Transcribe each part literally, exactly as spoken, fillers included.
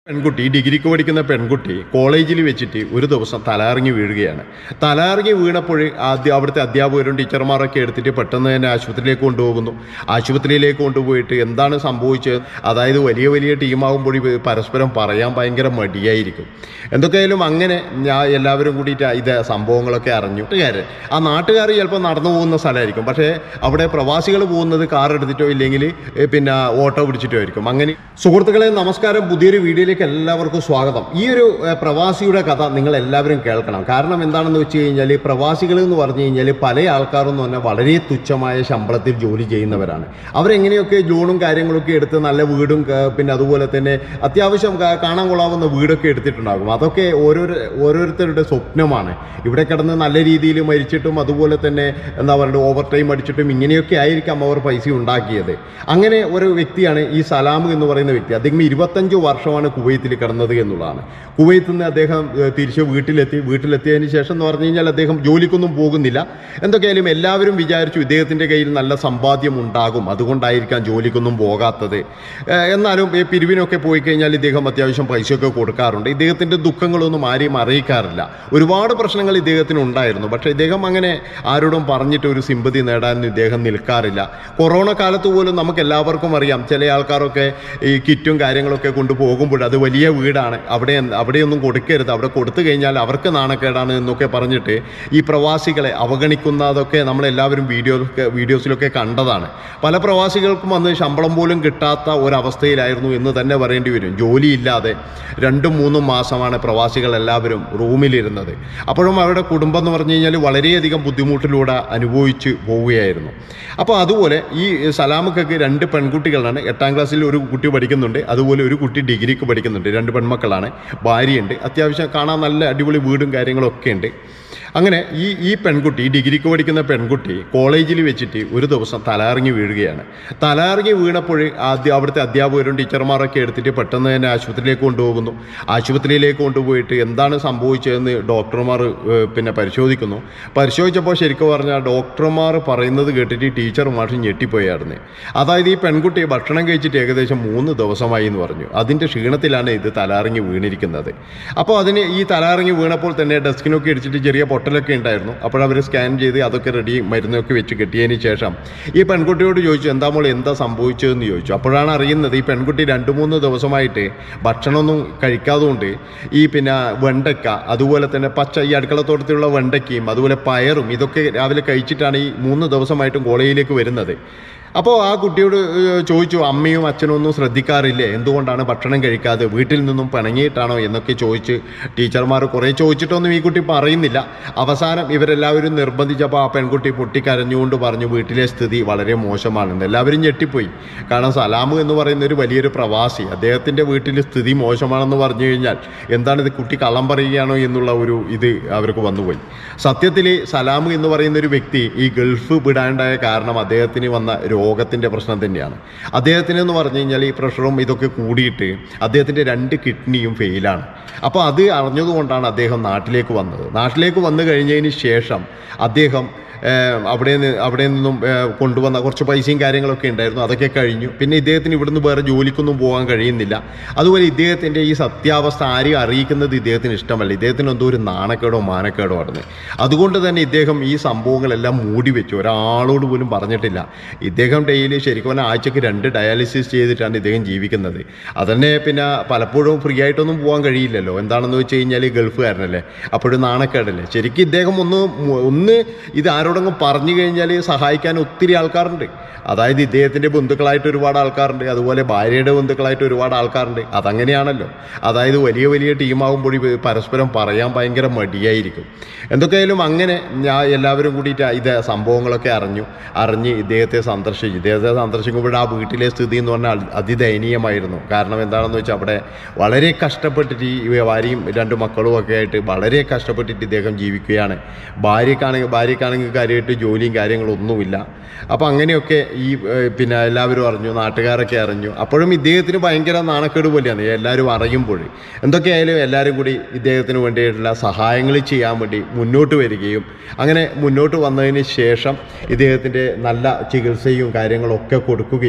പെൺകുട്ടി ഡിഗ്രിക്ക് പഠിക്കുന്ന പെൺകുട്ടി കോളേജിൽ വെച്ചിട്ട് ഒരു ദിവസം തലകറങ്ങി വീഴുകയാണ്. തലകറങ്ങി വീണപ്പോൾ ആദ്യം അവിടുത്തെ അധ്യാപകരും ടീച്ചർമാരൊക്കെ എടുത്തിട്ട് പെട്ടെന്ന് തന്നെ ആശുപത്രിയിലേക്ക് കൊണ്ടുപോകുന്നു. ആശുപത്രിയിലേക്ക് കൊണ്ടുപോയിട്ട് എന്താണ് സംഭവിച്ചത്, അതായത് വലിയ വലിയ ടീമാകുമ്പോൾ പരസ്പരം പറയാൻ ഭയങ്കര മടിയായിരിക്കും. എന്തൊക്കെയായാലും അങ്ങനെ ഞാൻ എല്ലാവരും കൂടിയിട്ട് ഇത് സംഭവങ്ങളൊക്കെ അറിഞ്ഞു. നാട്ടുകാർ ആ നാട്ടുകാർ ചിലപ്പോൾ നടന്നു പോകുന്ന സ്ഥലമായിരിക്കും, പക്ഷേ അവിടെ പ്രവാസികൾ പോകുന്നത് കാർ എടുത്തിട്ടോ ഇല്ലെങ്കിൽ പിന്നെ ഓട്ടോ പിടിച്ചിട്ടോ ആയിരിക്കും. അങ്ങനെ സുഹൃത്തുക്കളെ നമസ്കാരം, പുതിയൊരു വീഡിയോയിലേക്ക് എല്ലാവർക്കും സ്വാഗതം. ഈ ഒരു പ്രവാസിയുടെ കഥ നിങ്ങൾ എല്ലാവരും കേൾക്കണം. കാരണം എന്താണെന്ന് വെച്ച് കഴിഞ്ഞാൽ പ്രവാസികൾ എന്ന് പറഞ്ഞു കഴിഞ്ഞാൽ പല ആൾക്കാരെന്ന് പറഞ്ഞാൽ വളരെ തുച്ഛമായ ശമ്പളത്തിൽ ജോലി ചെയ്യുന്നവരാണ്. അവരെങ്ങനെയൊക്കെ ലോണും കാര്യങ്ങളൊക്കെ എടുത്ത് നല്ല വീടും പിന്നെ അതുപോലെ തന്നെ അത്യാവശ്യം കാണാൻ കൊള്ളാവുന്ന വീടൊക്കെ എടുത്തിട്ടുണ്ടാകും. അതൊക്കെ ഓരോരോ ഓരോരുത്തരുടെ സ്വപ്നമാണ്. ഇവിടെ കിടന്ന് നല്ല രീതിയിൽ മരിച്ചിട്ടും അതുപോലെ തന്നെ എന്താ പറയുക ഓവർ ടൈം അടിച്ചിട്ടും ഇങ്ങനെയൊക്കെ ആയിരിക്കാം അവർ പൈസ ഉണ്ടാക്കിയത്. അങ്ങനെ ഒരു വ്യക്തിയാണ് ഈ സലാം എന്ന് പറയുന്ന വ്യക്തി. അദ്ദേഹം ഇരുപത്തഞ്ച് വർഷമാണ് കുവൈത്തിൽ കിടന്നത് എന്നുള്ളതാണ്. കുവൈത്തിൽ നിന്ന് അദ്ദേഹം തിരിച്ച് വീട്ടിലെത്തി. വീട്ടിലെത്തിയതിന് ശേഷം എന്ന് പറഞ്ഞു കഴിഞ്ഞാൽ അദ്ദേഹം ജോലിക്കൊന്നും പോകുന്നില്ല. എന്തൊക്കെയായാലും എല്ലാവരും വിചാരിച്ചു ഇദ്ദേഹത്തിൻ്റെ കയ്യിൽ നല്ല സമ്പാദ്യം ഉണ്ടാകും, അതുകൊണ്ടായിരിക്കാം ജോലിക്കൊന്നും പോകാത്തത്. എന്നാലും ഈ പിരിവിനൊക്കെ പോയി കഴിഞ്ഞാൽ ഇദ്ദേഹം അത്യാവശ്യം പൈസയൊക്കെ കൊടുക്കാറുണ്ട്. ഇദ്ദേഹത്തിൻ്റെ ദുഃഖങ്ങളൊന്നും ആരെയും അറിയിക്കാറില്ല. ഒരുപാട് പ്രശ്നങ്ങൾ ഇദ്ദേഹത്തിന് ഉണ്ടായിരുന്നു, പക്ഷേ ഇദ്ദേഹം അങ്ങനെ ആരോടും പറഞ്ഞിട്ട് ഒരു സിമ്പതി നേടാൻ ഇദ്ദേഹം നിൽക്കാറില്ല. കൊറോണ കാലത്ത് പോലും നമുക്ക് എല്ലാവർക്കും അറിയാം, ചില ആൾക്കാരൊക്കെ ഈ കിറ്റും കാര്യങ്ങളൊക്കെ കൊണ്ടുപോകുമ്പോൾ അത് വലിയ വീടാണ്, അവിടെ അവിടെയൊന്നും കൊടുക്കരുത്, അവിടെ കൊടുത്തു കഴിഞ്ഞാൽ അവർക്ക് നാണക്കേടാണ് എന്നൊക്കെ പറഞ്ഞിട്ട് ഈ പ്രവാസികളെ അവഗണിക്കുന്നതൊക്കെ നമ്മളെല്ലാവരും വീഡിയോയിലൊക്കെ വീഡിയോസിലൊക്കെ കണ്ടതാണ്. പല പ്രവാസികൾക്കും അന്ന് ശമ്പളം പോലും കിട്ടാത്ത ഒരവസ്ഥയിലായിരുന്നു എന്ന് തന്നെ പറയേണ്ടി വരും. ജോലിയില്ലാതെ രണ്ടും മൂന്നും മാസമാണ് പ്രവാസികൾ എല്ലാവരും റൂമിലിരുന്നത്. അപ്പോഴും അവരുടെ കുടുംബം എന്ന് പറഞ്ഞു കഴിഞ്ഞാൽ വളരെയധികം ബുദ്ധിമുട്ടിലൂടെ അനുഭവിച്ച് പോവുകയായിരുന്നു. അപ്പോൾ അതുപോലെ ഈ സലാമക്കൊക്കെ രണ്ട് പെൺകുട്ടികളാണ്. എട്ടാം ക്ലാസ്സിൽ ഒരു കുട്ടി പഠിക്കുന്നുണ്ട്, അതുപോലെ ഒരു കുട്ടി ഡിഗ്രിക്ക് പഠിക്കുന്നുണ്ട്. രണ്ട് പെൺമക്കളാണ്, ഭാര്യയുണ്ട്, അത്യാവശ്യം കാണാൻ നല്ല അടിപൊളി വീടും കാര്യങ്ങളൊക്കെ ഉണ്ട്. അങ്ങനെ ഈ ഈ പെൺകുട്ടി ഡിഗ്രിക്ക് പഠിക്കുന്ന പെൺകുട്ടി കോളേജിൽ വെച്ചിട്ട് ഒരു ദിവസം തലകറങ്ങി വീഴുകയാണ്. തലകറങ്ങി വീണപ്പോൾ ആദ്യം അവിടുത്തെ അധ്യാപകരും ടീച്ചർമാരൊക്കെ എടുത്തിട്ട് പെട്ടെന്ന് തന്നെ ആശുപത്രിയിലേക്ക് കൊണ്ടുപോകുന്നു. ആശുപത്രിയിലേക്ക് കൊണ്ടുപോയിട്ട് എന്താണ് സംഭവിച്ചതെന്ന് ഡോക്ടർമാർ പിന്നെ പരിശോധിക്കുന്നു. പരിശോധിച്ചപ്പോൾ ശരിക്കും പറഞ്ഞാൽ ഡോക്ടർമാർ പറയുന്നത് കേട്ടിട്ട് ടീച്ചർമാർ ഞെട്ടിപ്പോയായിരുന്നു. അതായത് ഈ പെൺകുട്ടി ഭക്ഷണം കഴിച്ചിട്ട് ഏകദേശം മൂന്ന് ദിവസമായി എന്ന് പറഞ്ഞു. അതിൻ്റെ ക്ഷീണത്തിലാണ് ഇത് തലകറങ്ങി വീണിരിക്കുന്നത്. അപ്പോൾ അതിന് ഈ തലകറങ്ങി വീണപ്പോൾ തന്നെ ഡെസ്കിനൊക്കെ ഇടിച്ചിട്ട് ചെറിയ പൊട്ടലൊക്കെ ഉണ്ടായിരുന്നു. അപ്പോഴവർ സ്കാൻ ചെയ്ത് അതൊക്കെ റെഡി മരുന്നൊക്കെ വെച്ച് കെട്ടിയതിന് ശേഷം ഈ പെൺകുട്ടിയോട് ചോദിച്ചു, എന്താ മോൾ എന്താ സംഭവിച്ചതെന്ന് ചോദിച്ചു. അപ്പോഴാണ് അറിയുന്നത് ഈ പെൺകുട്ടി രണ്ട് മൂന്ന് ദിവസമായിട്ട് ഭക്ഷണമൊന്നും കഴിക്കാതുകൊണ്ട് ഈ പിന്നെ വെണ്ടയ്ക്ക, അതുപോലെ തന്നെ പച്ച ഈ അടുക്കളത്തോട്ടത്തിലുള്ള വെണ്ടയ്ക്കയും അതുപോലെ പയറും ഇതൊക്കെ രാവിലെ കഴിച്ചിട്ടാണ് ഈ മൂന്ന് ദിവസമായിട്ടും കോളേജിലേക്ക് വരുന്നത്. അപ്പോൾ ആ കുട്ടിയോട് ചോദിച്ചു, അമ്മയും അച്ഛനും ഒന്നും ശ്രദ്ധിക്കാറില്ലേ, എന്തുകൊണ്ടാണ് ഭക്ഷണം കഴിക്കാതെ, വീട്ടിൽ നിന്നും പിണങ്ങിയിട്ടാണോ എന്നൊക്കെ ചോദിച്ച് ടീച്ചർമാർ കുറേ ചോദിച്ചിട്ടൊന്നും ഈ കുട്ടി പറയുന്നില്ല. അവസാനം ഇവരെല്ലാവരും നിർബന്ധിച്ചപ്പോൾ ആ പെൺകുട്ടി പൊട്ടിക്കരഞ്ഞുകൊണ്ട് പറഞ്ഞു വീട്ടിലെ സ്ഥിതി വളരെ മോശമാണെന്ന്. എല്ലാവരും ഞെട്ടിപ്പോയി. കാരണം സലാം എന്ന് പറയുന്ന ഒരു വലിയൊരു പ്രവാസി, അദ്ദേഹത്തിൻ്റെ വീട്ടിൽ സ്ഥിതി മോശമാണെന്ന് പറഞ്ഞു കഴിഞ്ഞാൽ എന്താണിത്, കുട്ടി കള്ളം പറയുകയാണോ എന്നുള്ള ഒരു ഇത് അവർക്ക് വന്നുപോയി. സത്യത്തിൽ സലാം എന്ന് പറയുന്ന ഒരു വ്യക്തി ഈ ഗൾഫ് വിടാണ്ടായ കാരണം അദ്ദേഹത്തിന് വന്ന രോഗത്തിൻ്റെ പ്രശ്നം തന്നെയാണ്. അദ്ദേഹത്തിന് എന്ന് പറഞ്ഞു കഴിഞ്ഞാൽ ഈ പ്രഷറും ഇതൊക്കെ കൂടിയിട്ട് അദ്ദേഹത്തിൻ്റെ രണ്ട് കിഡ്നിയും ഫെയിലാണ്. അപ്പോൾ അത് അറിഞ്ഞതുകൊണ്ടാണ് അദ്ദേഹം നാട്ടിലേക്ക് വന്നത്. നാട്ടിലേക്ക് വന്നു കഴിഞ്ഞതിന് ശേഷം അദ്ദേഹം അവിടെ നിന്ന് അവിടെ നിന്നും കൊണ്ടുവന്ന കുറച്ച് പൈസയും കാര്യങ്ങളൊക്കെ ഉണ്ടായിരുന്നു, അതൊക്കെ കഴിഞ്ഞു. പിന്നെ ഇദ്ദേഹത്തിന് ഇവിടുന്ന് വേറെ ജോലിക്കൊന്നും പോകാൻ കഴിയുന്നില്ല. അതുപോലെ ഇദ്ദേഹത്തിൻ്റെ ഈ സത്യാവസ്ഥ ആരെയും അറിയിക്കുന്നത് ഇദ്ദേഹത്തിന് ഇഷ്ടമല്ല. ഇദ്ദേഹത്തിന് എന്തോ ഒരു നാണക്കേടോ മാനക്കേടോ ആയിരുന്നു. അതുകൊണ്ട് തന്നെ ഇദ്ദേഹം ഈ സംഭവങ്ങളെല്ലാം മൂടി വെച്ചു, ഒരാളോട് പോലും പറഞ്ഞിട്ടില്ല. ഇദ്ദേഹം ഡെയിലി ശരിക്കും പറഞ്ഞാൽ ആഴ്ചക്ക് രണ്ട് ഡയാലിസിസ് ചെയ്തിട്ടാണ് ഇദ്ദേഹം ജീവിക്കുന്നത്. അതന്നെ പിന്നെ പലപ്പോഴും ഫ്രീ ആയിട്ടൊന്നും പോകാൻ കഴിയില്ലല്ലോ. എന്താണെന്ന് വെച്ച് കഴിഞ്ഞാൽ ഗൾഫുകാരനല്ലേ, അപ്പോഴും നാണക്കേടല്ലേ. ശരിക്കും ഇദ്ദേഹം ഒന്ന് ഒന്ന് ഇത് ആരോടെങ്കിലും പറഞ്ഞു കഴിഞ്ഞാൽ സഹായിക്കാൻ ഒത്തിരി ആൾക്കാരുണ്ട്. അതായത് ഇദ്ദേഹത്തിൻ്റെ ബന്ധുക്കളായിട്ട് ഒരുപാട് ആൾക്കാരുണ്ട്, അതുപോലെ ഭാര്യയുടെ ബന്ധുക്കളായിട്ട് ഒരുപാട് ആൾക്കാരുണ്ട്. അതങ്ങനെയാണല്ലോ. അതായത് വലിയ വലിയ ടീമാകുമ്പോൾ പരസ്പരം പറയാൻ ഭയങ്കര മടിയായിരിക്കും. എന്തൊക്കെയായാലും അങ്ങനെ ഞാൻ എല്ലാവരും കൂടിയിട്ട് ഇത് സംഭവങ്ങളൊക്കെ അറിഞ്ഞു അറിഞ്ഞ് ഇദ്ദേഹത്തെ സന്ദർശിച്ചു. ഇദ്ദേഹത്തെ സന്ദർശിക്കുമ്പോൾ ആ വീട്ടിലെ സ്ഥിതി എന്ന് പറഞ്ഞാൽ അതിദയനീയമായിരുന്നു. കാരണം എന്താണെന്ന് വെച്ചാൽ അവിടെ വളരെ കഷ്ടപ്പെട്ടിട്ട് ഈ ഭാര്യയും രണ്ട് മക്കളും ഒക്കെ ആയിട്ട് വളരെ കഷ്ടപ്പെട്ടിട്ട് ഇദ്ദേഹം ജീവിക്കുകയാണ്. ഭാര്യക്കാണെങ്കിൽ ഭാര്യക്കാണെങ്കിൽ കാര്യമായിട്ട് ജോലിയും കാര്യങ്ങളൊന്നുമില്ല. അപ്പോൾ അങ്ങനെയൊക്കെ ഈ പിന്നെ എല്ലാവരും അറിഞ്ഞു, നാട്ടുകാരൊക്കെ അറിഞ്ഞു. അപ്പോഴും ഇദ്ദേഹത്തിന് ഭയങ്കര നാണക്കേട് പോലെയാണ് എല്ലാവരും അറിയുമ്പോൾ. എന്തൊക്കെയായാലും എല്ലാവരും കൂടി ഇദ്ദേഹത്തിന് വേണ്ടിയിട്ടുള്ള സഹായങ്ങൾ ചെയ്യാൻ വേണ്ടി മുന്നോട്ട് വരികയും അങ്ങനെ മുന്നോട്ട് വന്നതിന് ശേഷം ഇദ്ദേഹത്തിൻ്റെ നല്ല ചികിത്സയും കാര്യങ്ങളൊക്കെ കൊടുക്കുകയും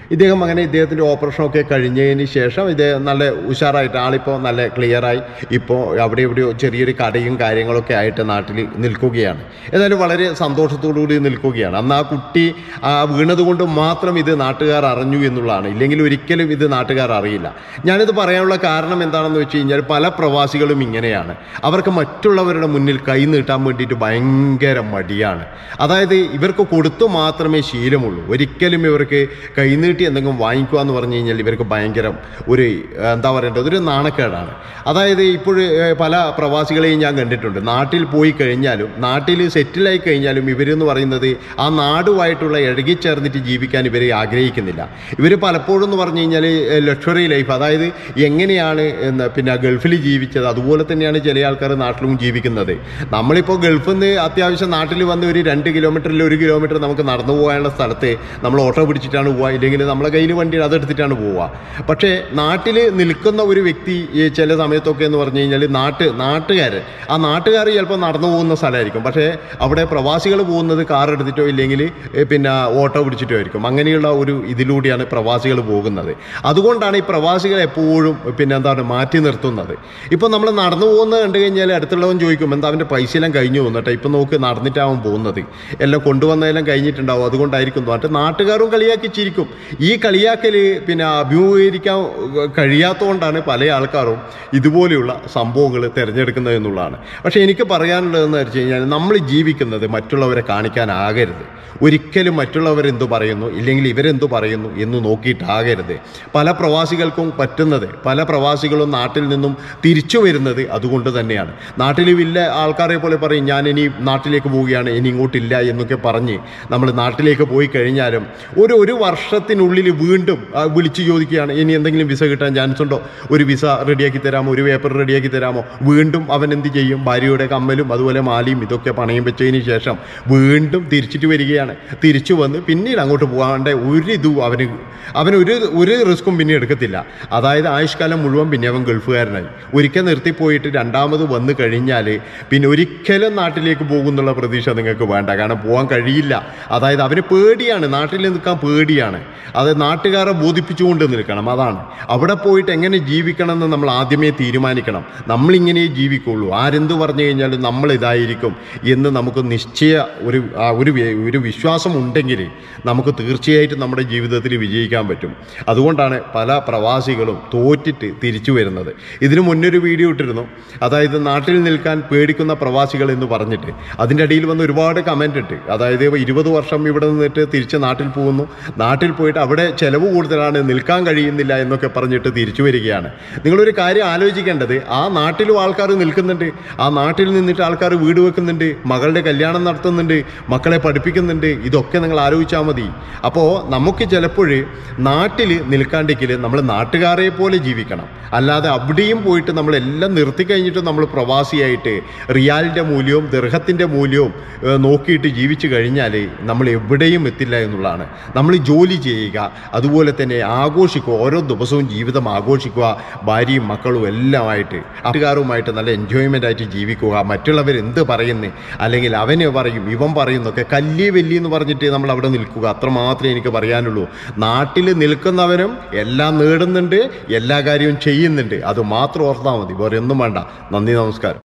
ഇദ്ദേഹം അങ്ങനെ ഇദ്ദേഹത്തിൻ്റെ ഓപ്പറേഷനൊക്കെ കഴിഞ്ഞതിന് ശേഷം ഇദ്ദേഹം നല്ല ഉഷാറായിട്ട് ആളിപ്പോൾ നല്ല ക്ലിയറായി ഇപ്പോൾ അവിടെ എവിടെയോ ചെറിയൊരു കടയും കാര്യങ്ങളൊക്കെ ആയിട്ട് നാട്ടിൽ നിൽക്കുകയാണ്. ഏതായാലും വളരെ സന്തോഷത്തോടുകൂടി നിൽക്കുകയാണ്. അന്ന് ആ കുട്ടി ആ വീണതുകൊണ്ട് മാത്രം ഇത് നാട്ടുകാർ അറിഞ്ഞു എന്നുള്ളതാണ്. ഇല്ലെങ്കിൽ ഒരിക്കലും ഇത് നാട്ടുകാർ അറിയില്ല. ഞാനിത് പറയാനുള്ള കാരണം എന്താണെന്ന് വെച്ച് കഴിഞ്ഞാൽ പല പ്രവാസികളും ഇങ്ങനെയാണ്. അവർക്ക് മറ്റുള്ളവരുടെ മുന്നിൽ കൈ നീട്ടാൻ വേണ്ടിയിട്ട് ഭയങ്കര മടിയാണ്. അതായത് ഇവർക്ക് കൊടുത്തു മാത്രമേ ശീലമുള്ളൂ. ഒരിക്കലും ഇവർക്ക് കൈനീട്ടി എന്തെങ്കിലും വാങ്ങിക്കുക എന്ന് പറഞ്ഞു കഴിഞ്ഞാൽ ഇവർക്ക് ഭയങ്കര ഒരു എന്താ പറയേണ്ടത് ഒരു നാണക്കേടാണ്. അതായത് ഇപ്പോൾ പല പ്രവാസികളെയും ഞാൻ കണ്ടിട്ടുണ്ട്. നാട്ടിൽ പോയി കഴിഞ്ഞാലും നാട്ടിൽ സെറ്റിലായി കഴിഞ്ഞാലും ഇവരെന്ന് പറയുന്നത് ആ നാടുമായിട്ടുള്ള ഇഴകിച്ചേർന്നിട്ട് ജീവിക്കാൻ ഇവർ ആഗ്രഹിക്കുന്നില്ല. ഇവർ പലപ്പോഴും എന്ന് പറഞ്ഞു കഴിഞ്ഞാൽ ലക്ഷറി ലൈഫ്, അതായത് എങ്ങനെയാണ് പിന്നെ ഗൾഫിൽ ജീവിച്ചത് അതുപോലെ തന്നെയാണ് ചില ആൾക്കാർ നാട്ടിലും ജീവിക്കുന്നത്. നമ്മളിപ്പോൾ ഗൾഫിൽ നിന്ന് അത്യാവശ്യം നാട്ടിൽ വന്ന് ഒരു രണ്ട് കിലോമീറ്ററിൽ ഒരു കിലോമീറ്റർ നമുക്ക് നടന്നു പോകാനുള്ള സ്ഥലത്ത് നമ്മൾ ഓട്ടോ പിടിച്ചിട്ടാണ് പോവുക, ഇല്ലെങ്കിൽ നമ്മളെ കയ്യിൽ വണ്ടി അതെടുത്തിട്ടാണ് പോവുക. പക്ഷേ നാട്ടിൽ നിൽക്കുന്ന ഒരു വ്യക്തി ചില സമയത്തൊക്കെ എന്ന് പറഞ്ഞു കഴിഞ്ഞാൽ നാട്ട് നാട്ടുകാർ ആ നാട്ടുകാർ ചിലപ്പോൾ നടന്നു പോകുന്ന സ്ഥലമായിരിക്കും. പക്ഷേ അവിടെ പ്രവാസികൾ പോകുന്നത് കാർ എടുത്തിട്ടോ ഇല്ലെങ്കിൽ പിന്നെ ഓട്ടോ പിടിച്ചിട്ടോ ആയിരിക്കും. അങ്ങനെയുള്ള ഒരു ഇതിലൂടെയാണ് പ്രവാസികൾ പോകുന്നത്. അതുകൊണ്ടാണ് ഈ പ്രവാസികൾ എപ്പോഴും പിന്നെ എന്താണ് മാറ്റി നിർത്തുന്നത്. ഇപ്പോൾ നമ്മൾ നടന്നു പോകുന്നത് കണ്ടു കഴിഞ്ഞാൽ അടുത്തുള്ളവൻ ചോദിക്കും എന്താ അവൻ്റെ പൈസ എല്ലാം കഴിഞ്ഞു പോകുന്നട്ടെ, ഇപ്പം നോക്ക് നടന്നിട്ടാവും പോകുന്നത്, എല്ലാം കൊണ്ടുവന്നതെല്ലാം കഴിഞ്ഞിട്ടുണ്ടാവും, അതുകൊണ്ടായിരിക്കും. മറ്റേ നാട്ടുകാരും കളിയാക്കി ചിരിക്കും. ഈ കളിയാക്കൽ പിന്നെ അഭിമുഖീകരിക്കാൻ കഴിയാത്തതുകൊണ്ടാണ് പല ആൾക്കാരും ഇതുപോലെയുള്ള സംഭവങ്ങൾ തിരഞ്ഞെടുക്കുന്നത് എന്നുള്ളതാണ്. പക്ഷേ എനിക്ക് പറയാനുള്ളതെന്ന് വെച്ച് കഴിഞ്ഞാൽ നമ്മൾ ജീവിക്കുന്നത് മറ്റുള്ളവരെ കാണിക്കാനാകരുത്. ഒരിക്കലും മറ്റുള്ളവരെന്തു പറയുന്നു ഇല്ലെങ്കിൽ ഇവരെന്തു പറയുന്നു എന്ന് നോക്കിയിട്ടാകരുത്. പല പ്രവാസികൾക്കും പറ്റുന്നത്, പല പ്രവാസികളും നാട്ടിൽ നിന്നും തിരിച്ചു വരുന്നത് അതുകൊണ്ട് തന്നെയാണ്. നാട്ടിൽ വലിയ ആൾക്കാരെ പോലെ പറയും ഞാൻ ഇനി നാട്ടിലേക്ക് പോവുകയാണ്, ഇനി ഇങ്ങോട്ടില്ല എന്നൊക്കെ പറഞ്ഞ് നമ്മൾ നാട്ടിലേക്ക് പോയി കഴിഞ്ഞാലും ഒരു ഒരു വർഷത്തിനുള്ളിൽ വീണ്ടും വിളിച്ചു ചോദിക്കുകയാണ് ഇനി എന്തെങ്കിലും വിസ കിട്ടാൻ ചാൻസ് ഉണ്ടോ, ഒരു വിസ റെഡിയാക്കി തരാമോ, ഒരു പേപ്പർ റെഡിയാക്കി തരാമോ. വീണ്ടും അവൻ എന്ത് ചെയ്യും, ഭാര്യയുടെ കമ്മലും അതുപോലെ മാലിയും ഇതൊക്കെ പണയം വെച്ചതിന് ശേഷം വീണ്ടും തിരിച്ചിട്ട് വരികയാണ്. തിരിച്ചു വന്ന് പിന്നീട് അങ്ങോട്ട് പോകാണ്ട് ഒരു ഇതും അവന് അവനൊരു ഒരു റിസ്ക്കും പിന്നെ എടുക്കത്തില്ല. അതായത് ആയുഷ്കാലം മുഴുവൻ പിന്നെ അവൻ ഗൾഫുകാരനായി. ഒരിക്കൽ നിർത്തിപ്പോയിട്ട് രണ്ടാമത് വന്നു കഴിഞ്ഞാൽ പിന്നെ ഒരിക്കലും നാട്ടിലേക്ക് പോകുന്നുള്ള പ്രതീക്ഷ നിങ്ങൾക്ക് വേണ്ട. കാരണം പോകാൻ കഴിയില്ല. അതായത് അവന് പേടിയാണ്, നാട്ടിൽ നിൽക്കാൻ പേടിയാണ്. അത് നാട്ടുകാരെ ബോധിപ്പിച്ചുകൊണ്ട് നിൽക്കണം. അതാണ് അവിടെ പോയിട്ട് എങ്ങനെ ജീവിക്കണം എന്ന് നമ്മൾ ആദ്യമേ തീരുമാനിക്കണം. നമ്മളിങ്ങനെ ജീവിക്കുള്ളൂ, ആരെന്ത് പറഞ്ഞു കഴിഞ്ഞാലും നമ്മൾ ഇതായിരിക്കും എന്ന് നമുക്ക് നിശ്ചയ ഒരു ഒരു ഒരു വിശ്വാസം ഉണ്ടെങ്കിൽ നമുക്ക് തീർച്ചയായിട്ടും നമ്മുടെ ജീവിതത്തിൽ വിജയിക്കാൻ പറ്റും. അതുകൊണ്ടാണ് പല പ്രവാസികളും തോറ്റിട്ട് തിരിച്ചു വരുന്നത്. ഇതിനു മുന്നൊരു വീഡിയോ ഇട്ടിരുന്നു, അതായത് നാട്ടിൽ നിൽക്കാൻ പേടിക്കുന്ന പ്രവാസികൾ എന്ന് പറഞ്ഞിട്ട്. അതിൻ്റെ അടിയിൽ വന്ന് ഒരുപാട് കമൻ്റ് ഇട്ട്, അതായത് ഇരുപത് വർഷം ഇവിടെ നിന്നിട്ട് തിരിച്ച് നാട്ടിൽ പോകുന്നു, നാട്ടിൽ പോയിട്ട് അവിടെ ചിലവ് കൂടുതലാണ്, നിൽക്കാൻ കഴിയുന്നില്ല എന്നൊക്കെ പറഞ്ഞിട്ട് തിരിച്ചു വരികയാണ്. നിങ്ങളൊരു കാര്യം ആലോചിക്കേണ്ടത്, ആ നാട്ടിലും ആൾക്കാർ നിൽക്കുന്നുണ്ട്, ആ നാട്ടിൽ നിന്നിട്ട് ആൾക്കാർ വീട് വെക്കുന്നുണ്ട്, മകളുടെ കല്യാണം നടത്തുന്നുണ്ട്, മക്കളെ പഠിപ്പിക്കുന്നുണ്ട്. ഇതൊക്കെ നിങ്ങൾ ആലോചിച്ചാൽ മതി. അപ്പോൾ നമുക്ക് ചിലപ്പോൾ നാട്ടിൽ നിൽക്കാണ്ടെങ്കിൽ നമ്മൾ നാട്ടുകാരെ പോലെ ജീവിക്കണം. അല്ലാതെ അവിടെയും പോയിട്ട് നമ്മളെല്ലാം നിർത്തി കഴിഞ്ഞിട്ട് നമ്മൾ പ്രവാസിയായിട്ട് റിയാലിൻ്റെ മൂല്യവും ദർഹത്തിൻ്റെ മൂല്യവും നോക്കിയിട്ട് ജീവിച്ചു കഴിഞ്ഞാൽ നമ്മൾ എവിടെയും എത്തില്ല എന്നുള്ളതാണ്. നമ്മൾ ജോലി ചെയ്യുക, അതുപോലെ തന്നെ ആഘോഷിക്കുക, ഓരോ ദിവസവും ജീവിതം ആഘോഷിക്കുക, ഭാര്യയും മക്കളും എല്ലാമായിട്ട് നാട്ടുകാരുമായിട്ട് നല്ല എൻജോയ്മെൻ്റ് ആയിട്ട് ജീവിക്കുക. മറ്റുള്ളവരെന്ത് പറയുന്നു അല്ലെങ്കിൽ അവന് പറയും ഇവൻ പറയുന്നൊക്കെ കല്ലി വെല്ലി എന്ന് പറഞ്ഞിട്ട് നമ്മൾ അവിടെ നിൽക്കുക. അത്രമാത്രമേ എനിക്ക് പറയാനുള്ളൂ. നാട്ടിൽ നിൽക്കുന്നവനും എല്ലാം നേടുന്നുണ്ട്, എല്ലാ കാര്യവും ചെയ്യുന്നുണ്ട്. അത് മാത്രം ഓർത്താൽ മതി, വേറെ ഒന്നും വേണ്ട. നന്ദി, നമസ്കാരം.